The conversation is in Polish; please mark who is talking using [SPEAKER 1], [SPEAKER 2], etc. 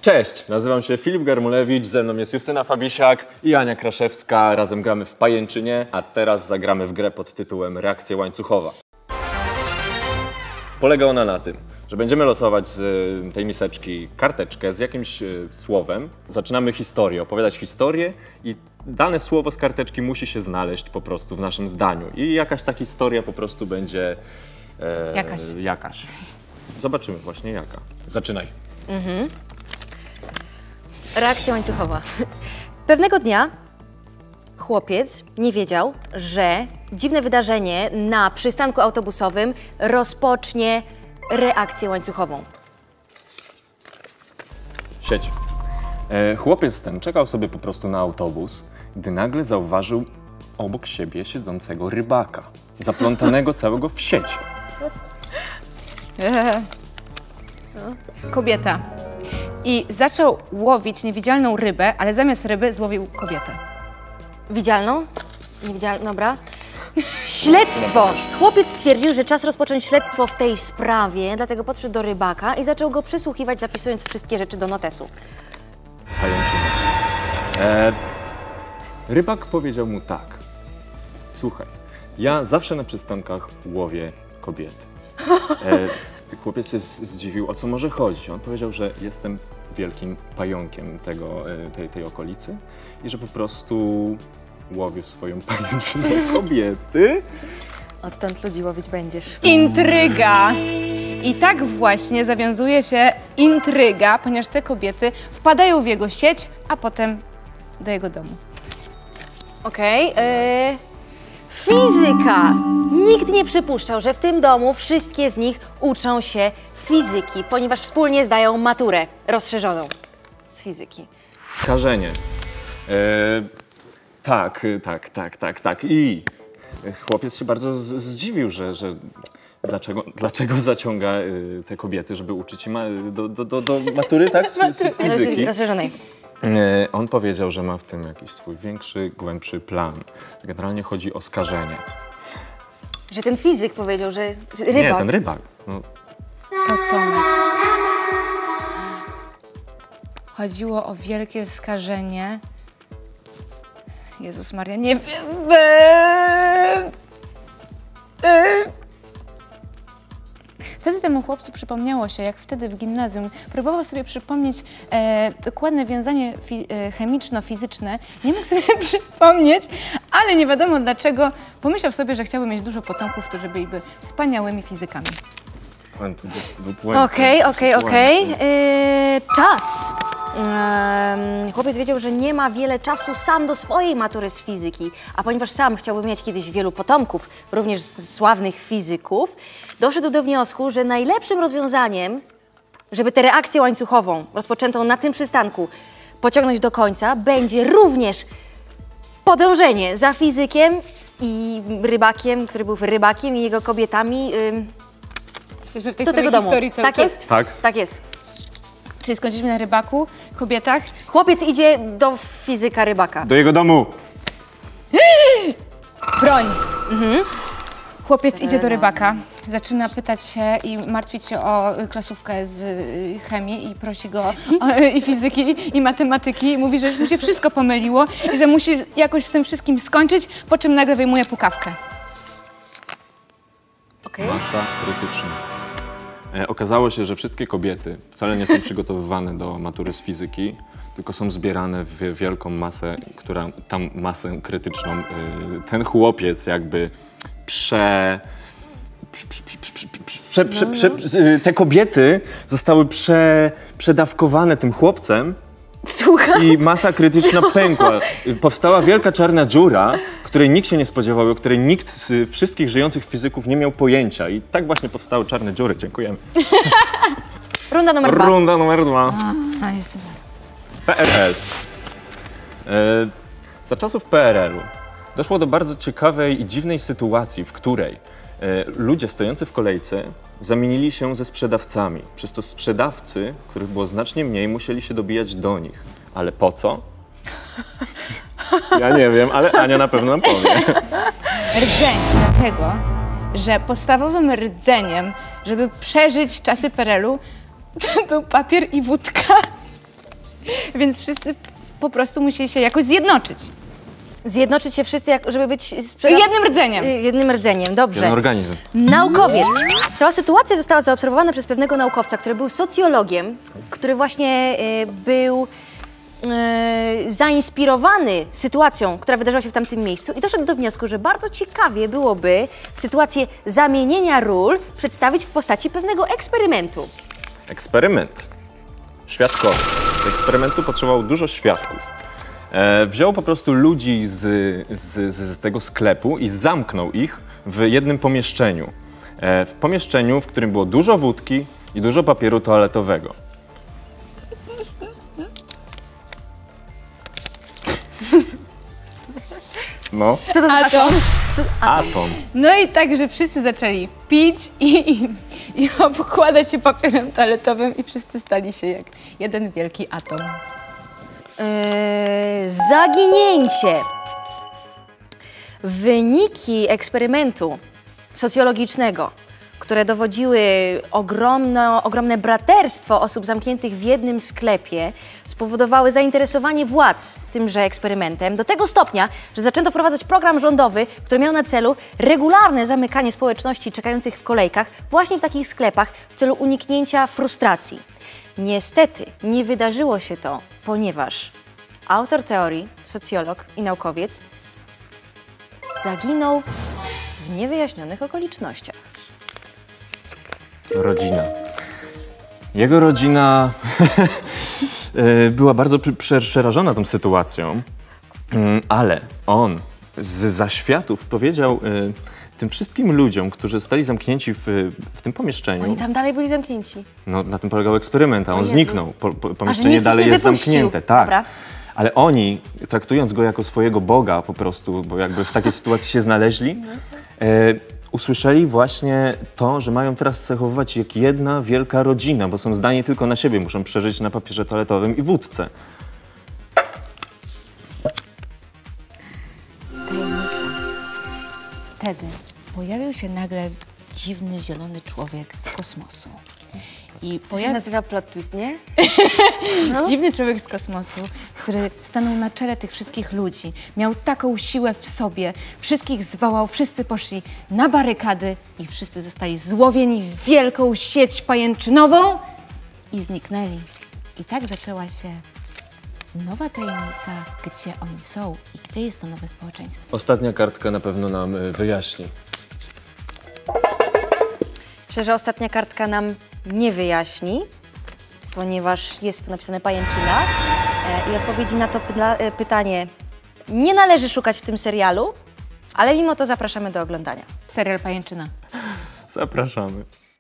[SPEAKER 1] Cześć, nazywam się Filip Garmulewicz, ze mną jest Justyna Fabisiak i Ania Kraszewska. Razem gramy w Pajęczynie, a teraz zagramy w grę pod tytułem Reakcja łańcuchowa. Polega ona na tym, że będziemy losować z tej miseczki karteczkę z jakimś słowem. Zaczynamy historię, opowiadać historię i dane słowo z karteczki musi się znaleźć po prostu w naszym zdaniu. I jakaś ta historia po prostu będzie... Jakaś. Zobaczymy właśnie jaka. Zaczynaj.
[SPEAKER 2] Reakcja łańcuchowa. Pewnego dnia chłopiec nie wiedział, że dziwne wydarzenie na przystanku autobusowym rozpocznie reakcję łańcuchową.
[SPEAKER 1] Sieć. Chłopiec ten czekał sobie po prostu na autobus, gdy nagle zauważył obok siebie siedzącego rybaka, zaplątanego całego w sieć.
[SPEAKER 3] Kobieta. I zaczął łowić niewidzialną rybę, ale zamiast ryby złowił kobietę.
[SPEAKER 2] Widzialną? Niewidzialną, dobra. Śledztwo! Chłopiec stwierdził, że czas rozpocząć śledztwo w tej sprawie, dlatego podszedł do rybaka i zaczął go przysłuchiwać, zapisując wszystkie rzeczy do notesu.
[SPEAKER 1] Pajęczyny. Rybak powiedział mu tak. Słuchaj, ja zawsze na przystankach łowię kobiety. Chłopiec się zdziwił, o co może chodzić. On powiedział, że jestem wielkim pająkiem tej okolicy i że po prostu łowię swoją pajęczynę kobiety.
[SPEAKER 2] Odtąd ludzi łowić będziesz.
[SPEAKER 3] Intryga! I tak właśnie zawiązuje się intryga, ponieważ te kobiety wpadają w jego sieć, a potem do jego domu.
[SPEAKER 2] Okej. Fizyka. Nikt nie przypuszczał, że w tym domu wszystkie z nich uczą się fizyki, ponieważ wspólnie zdają maturę rozszerzoną z fizyki.
[SPEAKER 1] Skażenie. Tak. I chłopiec się bardzo zdziwił, że dlaczego zaciąga te kobiety, żeby uczyć im do matury, tak? Z fizyki.
[SPEAKER 2] Rozszerzonej.
[SPEAKER 1] On powiedział, że ma w tym jakiś swój większy, głębszy plan. Generalnie chodzi o skażenie.
[SPEAKER 2] Że ten fizyk powiedział, że rybak.
[SPEAKER 1] Nie, ten rybak. No.
[SPEAKER 3] Potomek. Chodziło o wielkie skażenie. Jezus Maria, nie wiem. Wtedy temu chłopcu przypomniało się, jak wtedy w gimnazjum próbował sobie przypomnieć dokładne wiązanie chemiczno-fizyczne. Nie mógł sobie przypomnieć, ale nie wiadomo dlaczego pomyślał sobie, że chciałby mieć dużo potomków, którzy byliby wspaniałymi fizykami.
[SPEAKER 2] Okej. Czas. Chłopiec wiedział, że nie ma wiele czasu sam do swojej matury z fizyki, a ponieważ sam chciałby mieć kiedyś wielu potomków, również sławnych fizyków, doszedł do wniosku, że najlepszym rozwiązaniem, żeby tę reakcję łańcuchową rozpoczętą na tym przystanku pociągnąć do końca, będzie również podążenie za fizykiem i rybakiem, który był rybakiem i jego kobietami
[SPEAKER 3] Jesteśmy w tej
[SPEAKER 2] do tego domu.
[SPEAKER 3] Historii cały
[SPEAKER 2] Tak
[SPEAKER 3] czas?
[SPEAKER 2] jest. Tak jest.
[SPEAKER 3] Czyli skończyliśmy na rybaku, kobietach.
[SPEAKER 2] Chłopiec idzie do fizyka rybaka.
[SPEAKER 1] Do jego domu.
[SPEAKER 3] Broń. Chłopiec idzie do rybaka, zaczyna pytać się i martwić się o klasówkę z chemii i prosi go i fizyki, i matematyki. I mówi, że już mu się wszystko pomyliło i że musi jakoś z tym wszystkim skończyć, po czym nagle wyjmuje pukawkę.
[SPEAKER 1] Masa krytyczna. Okazało się, że wszystkie kobiety wcale nie są przygotowywane do matury z fizyki, tylko są zbierane w wielką masę, masę krytyczną. Ten chłopiec jakby te kobiety zostały przedawkowane tym chłopcem.
[SPEAKER 2] Słucham?
[SPEAKER 1] I masa krytyczna pękła. Powstała wielka czarna dziura, której nikt się nie spodziewał, o której nikt z wszystkich żyjących fizyków nie miał pojęcia. I tak właśnie powstały czarne dziury. Dziękujemy.
[SPEAKER 2] Runda numer 2.
[SPEAKER 1] Runda numer 2.
[SPEAKER 3] Jest...
[SPEAKER 1] PRL. Za czasów PRL-u doszło do bardzo ciekawej i dziwnej sytuacji, w której ludzie stojący w kolejce zamienili się ze sprzedawcami. Przez to sprzedawcy, których było znacznie mniej, musieli się dobijać do nich. Ale po co? Ja nie wiem, ale Ania na pewno nam powie.
[SPEAKER 3] Rdzeń, dlatego, że podstawowym rdzeniem, żeby przeżyć czasy PRL-u, był papier i wódka. Więc wszyscy po prostu musieli się jakoś zjednoczyć.
[SPEAKER 2] Zjednoczyć się wszyscy, żeby być...
[SPEAKER 3] Jednym rdzeniem.
[SPEAKER 2] Jednym rdzeniem, dobrze.
[SPEAKER 1] Jeden organizm.
[SPEAKER 2] Naukowiec. Cała sytuacja została zaobserwowana przez pewnego naukowca, który był socjologiem, który właśnie był zainspirowany sytuacją, która wydarzyła się w tamtym miejscu i doszedł do wniosku, że bardzo ciekawie byłoby sytuację zamienienia ról przedstawić w postaci pewnego eksperymentu.
[SPEAKER 1] Eksperyment świadkowy. Do eksperymentu potrzebował dużo świadków. Wziął po prostu ludzi z tego sklepu i zamknął ich w jednym pomieszczeniu. W pomieszczeniu, w którym było dużo wódki i dużo papieru toaletowego. No,
[SPEAKER 2] Co to za
[SPEAKER 3] Atom.
[SPEAKER 1] atom.
[SPEAKER 3] No i tak, że wszyscy zaczęli pić i obkładać się papierem toaletowym i wszyscy stali się jak jeden wielki atom.
[SPEAKER 2] Zaginięcie. Wyniki eksperymentu socjologicznego, które dowodziły ogromne braterstwo osób zamkniętych w jednym sklepie, spowodowały zainteresowanie władz tymże eksperymentem do tego stopnia, że zaczęto wprowadzać program rządowy, który miał na celu regularne zamykanie społeczności czekających w kolejkach właśnie w takich sklepach w celu uniknięcia frustracji. Niestety nie wydarzyło się to, ponieważ autor teorii, socjolog i naukowiec zaginął w niewyjaśnionych okolicznościach.
[SPEAKER 1] Rodzina. Jego rodzina była bardzo przerażona tą sytuacją, ale on z zaświatów powiedział tym wszystkim ludziom, którzy zostali zamknięci w tym pomieszczeniu.
[SPEAKER 2] Oni tam dalej byli zamknięci.
[SPEAKER 1] No, na tym polegał eksperyment, a on
[SPEAKER 2] Jezu.
[SPEAKER 1] zniknął.
[SPEAKER 2] A,
[SPEAKER 1] Pomieszczenie
[SPEAKER 2] że nikt
[SPEAKER 1] dalej
[SPEAKER 2] ich nie
[SPEAKER 1] jest
[SPEAKER 2] wypuścił.
[SPEAKER 1] zamknięte. Tak.
[SPEAKER 2] Dobra.
[SPEAKER 1] Ale oni, traktując go jako swojego Boga po prostu, bo jakby w takiej sytuacji się znaleźli, usłyszeli właśnie to, że mają teraz zachowywać jak jedna wielka rodzina, bo są zdani tylko na siebie, muszą przeżyć na papierze toaletowym i wódce.
[SPEAKER 3] Tajemnica. Wtedy pojawił się nagle dziwny, zielony człowiek z kosmosu. I
[SPEAKER 2] To się nazywa plot twist, nie?
[SPEAKER 3] Dziwny człowiek z kosmosu, który stanął na czele tych wszystkich ludzi. Miał taką siłę w sobie, wszystkich zwołał, wszyscy poszli na barykady i wszyscy zostali złowieni w wielką sieć pajęczynową i zniknęli. I tak zaczęła się nowa tajemnica, gdzie oni są i gdzie jest to nowe społeczeństwo.
[SPEAKER 1] Ostatnia kartka na pewno nam wyjaśni.
[SPEAKER 2] Myślę, że ostatnia kartka nam nie wyjaśni, ponieważ jest tu napisane pajęczyna i odpowiedzi na to pytanie nie należy szukać w tym serialu, ale mimo to zapraszamy do oglądania.
[SPEAKER 3] Serial Pajęczyna.
[SPEAKER 1] Zapraszamy.